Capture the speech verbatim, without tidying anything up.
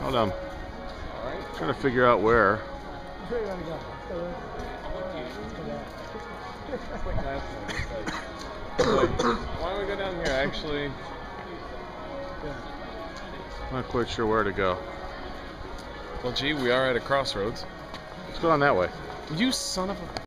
Hold on. Alright. Trying to figure out where. It's like last time. It's like, it's like, why don't we go down here? Actually, I'm not quite sure where to go. well, gee, we are at a crossroads. Let's go on that way. You son of a...